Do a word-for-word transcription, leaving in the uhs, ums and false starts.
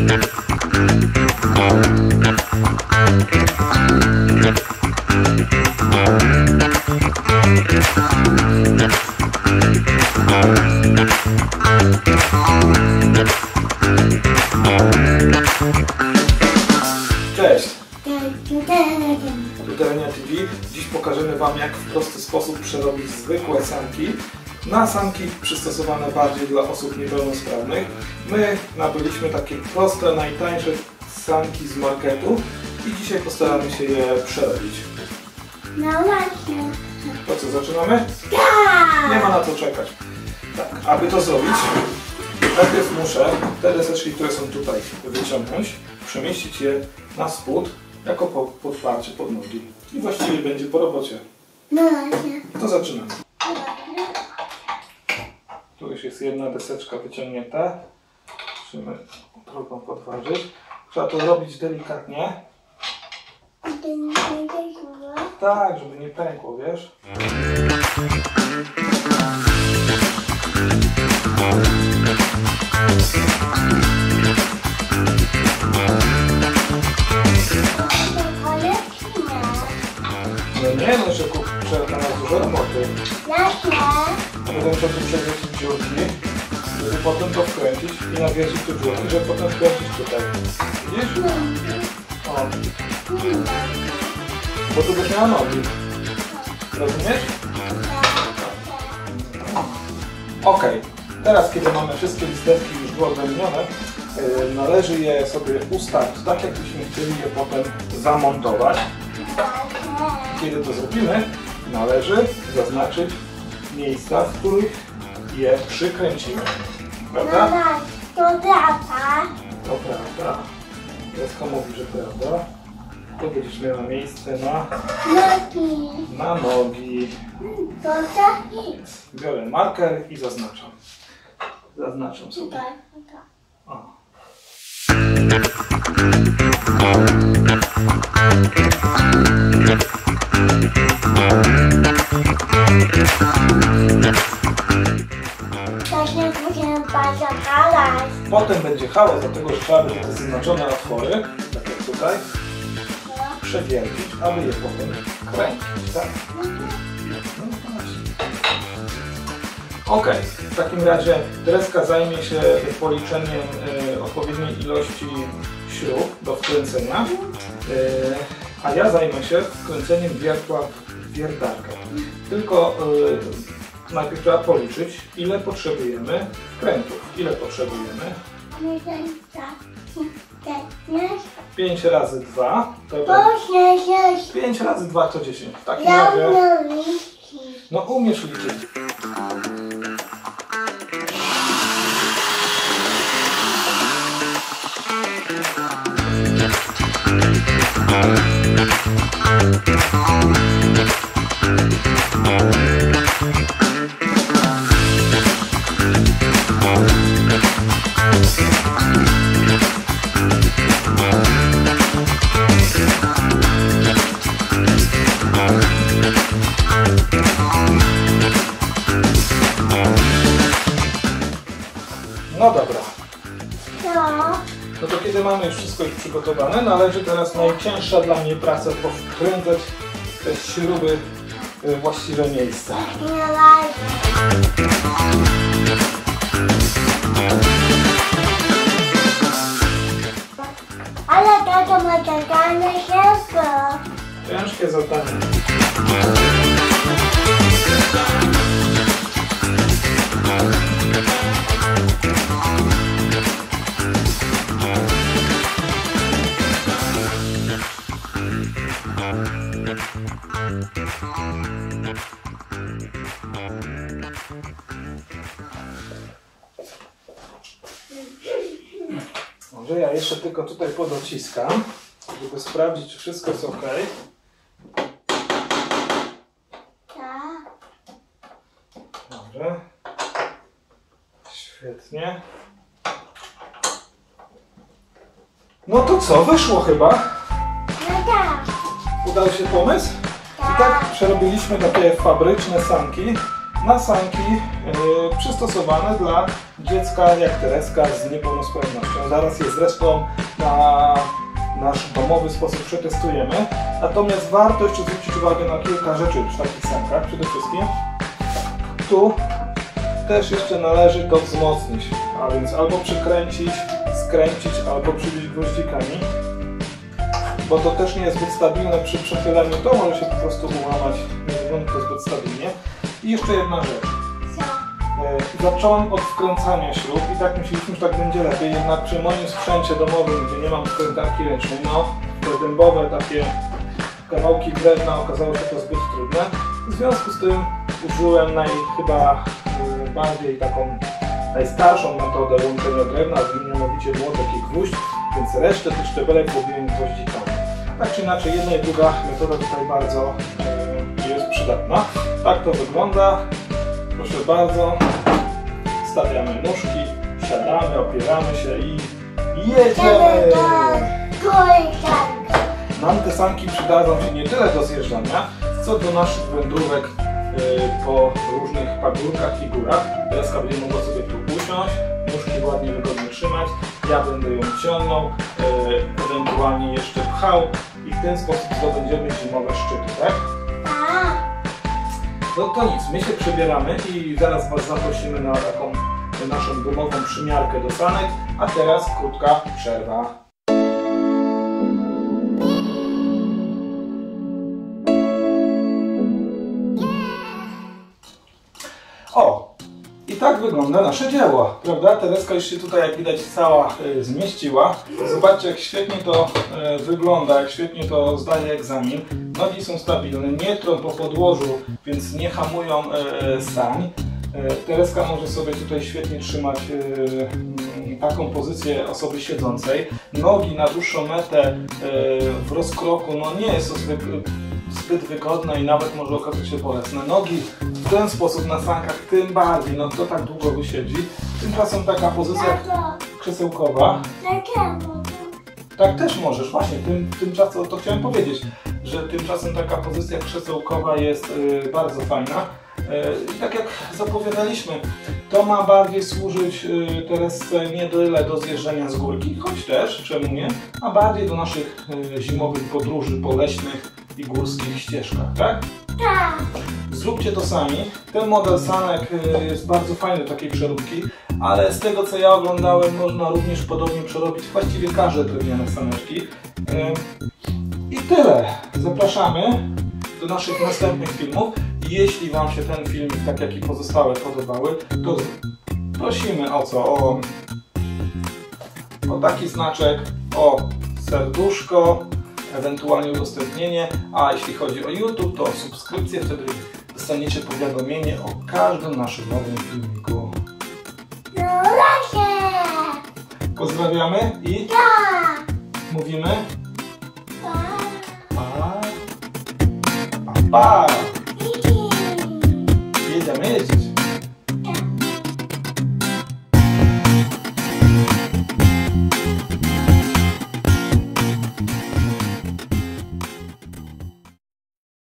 Cześć! Tutelnia T V. Dziś pokażemy Wam, jak w prosty sposób przerobić zwykłe sanki na sanki przystosowane bardziej dla osób niepełnosprawnych. My nabyliśmy takie proste, najtańsze sanki z marketu i dzisiaj postaramy się je przerobić. No właśnie. To co, zaczynamy? Tak! Nie ma na co czekać. Tak, aby to zrobić, najpierw muszę te deseczki, które są tutaj, wyciągnąć, przemieścić je na spód jako podparcie pod nogi. I właściwie będzie po robocie. No właśnie. To zaczynamy. Tu już jest jedna deseczka wyciągnięta. Musimy drugą podważyć. Trzeba to robić delikatnie. Tak, żeby nie pękło, wiesz? No nie, no jeszcze kurczę, na nas dużo roboty. Jakie? Potem trzeba tu przewrócić dziurki, żeby potem to wkręcić i nawiercić tu dziurki, żeby potem wkręcić tutaj. Widzisz? O. Bo tu byś miała nogi. Rozumiesz? Ok. Teraz, kiedy mamy wszystkie listewki już wyodrębnione, yy, należy je sobie ustawić tak, jakbyśmy chcieli je potem zamontować. Kiedy to zrobimy, należy zaznaczyć miejsca, w których je przykręcimy. Prawda? To prawda. To prawda. Deska mówi, że prawda. Tu będziesz miała miejsce na Nogi. na nogi. To tak. Biorę marker i zaznaczam. Zaznaczam sobie. Tutaj. Tutaj. O. To się musimy bardzo kalać. Potem będzie hałas, dlatego że trzeba będzie te zaznaczone otwory, tak jak tutaj, przewiercić, aby je potem kręcić, tak? No właśnie. Ok, w takim razie Tereska zajmie się policzeniem y, odpowiedniej ilości śrub do wkręcenia, y, a ja zajmę się wkręceniem wiertła w wiertarkę. Tylko y, najpierw trzeba policzyć, ile potrzebujemy wkrętów. Ile potrzebujemy? pięć razy dwa to pięć razy dwa to dziesięć. W takim razie, no umiesz liczyć. No dobra. No to kiedy mamy już wszystko już przygotowane, należy teraz najcięższa dla mnie praca, bo wkręcać te śruby w właściwe miejsca. Ale tato ma zadanie szybko. Ciężkie zadanie. Może ja jeszcze tylko tutaj podociskam, żeby sprawdzić, czy wszystko jest ok. Tak. Dobrze. Świetnie. No to co? Wyszło chyba. No tak. Udał się pomysł? I tak przerobiliśmy takie fabryczne sanki na sanki yy, przystosowane dla dziecka jak Tereska z niepełnosprawnością. Zaraz je zresztą na nasz domowy sposób przetestujemy. Natomiast warto jeszcze zwrócić uwagę na kilka rzeczy przy takich sankach. Przede wszystkim tu też jeszcze należy to wzmocnić, a więc albo przykręcić, skręcić, albo przybić gwoździkami, bo to też nie jest zbyt stabilne przy przechyleniu, to może się po prostu ułamać, nie wygląda to zbyt stabilnie. I jeszcze jedna rzecz. Zacząłem od wkręcania śrub i tak myśleliśmy, że tak będzie lepiej, jednak przy moim sprzęcie domowym, gdzie nie mam skrętarki ręcznej, no te dębowe takie kawałki drewna okazało się to zbyt trudne. W związku z tym użyłem naj, chyba y, bardziej taką najstarszą metodę łączenia drewna, mianowicie młotek i gwóźdź, więc resztę tych szczebelek zrobiłem gwoździkami. Tak czy inaczej, jedna i druga metoda tutaj bardzo y, jest przydatna. Tak to wygląda. Proszę bardzo, stawiamy nóżki, siadamy, opieramy się i jedziemy! Nam te sanki przydadzą się nie tyle do zjeżdżania, co do naszych wędrówek yy, po różnych pagórkach i górach. Tereska będzie mogła sobie tu usiąść, nóżki ładnie wygodnie trzymać, ja będę ją ciągnął, yy, ewentualnie jeszcze pchał i w ten sposób zdobędziemy zimowe szczyty, tak? No to nic, my się przebieramy i zaraz Was zaprosimy na taką naszą domową przymiarkę do sanek, a teraz krótka przerwa. O! I tak wygląda nasze dzieło, prawda? Tereska już się tutaj, jak widać, cała y, zmieściła. Zobaczcie, jak świetnie to y, wygląda, jak świetnie to zdaje egzamin. Nogi są stabilne, nie trą po podłożu, więc nie hamują y, sań. Y, Tereska może sobie tutaj świetnie trzymać y, y, taką pozycję osoby siedzącej. Nogi na dłuższą metę y, w rozkroku, no nie jest to zwykle zbyt wygodne i nawet może okazać się bolesne. Nogi w ten sposób na sankach tym bardziej, no to tak długo wysiedzi. Tymczasem taka pozycja krzesełkowa. Tak też możesz, właśnie, tym, tymczasem to chciałem powiedzieć, że tymczasem taka pozycja krzesełkowa jest y, bardzo fajna. I tak jak zapowiadaliśmy, to ma bardziej służyć y, Teresce nie tyle do zjeżdżania z górki, choć też, czemu nie, a bardziej do naszych y, zimowych podróży po leśnych i górskich ścieżkach, tak? Tak. Zróbcie to sami. Ten model sanek y, jest bardzo fajny, takiej przeróbki, ale z tego co ja oglądałem, można również podobnie przerobić właściwie każde drewniane saneczki. Y, I tyle. Zapraszamy do naszych następnych filmów. Jeśli Wam się ten film, tak jak i pozostałe, podobały, to prosimy o co? O, o taki znaczek, o serduszko, ewentualnie udostępnienie, a jeśli chodzi o YouTube, to o subskrypcję, wtedy dostaniecie powiadomienie o każdym naszym nowym filmiku. No razie! Pozdrawiamy i Tak! mówimy Tak! pa! Pa! Pa! Jedziemy jeździć.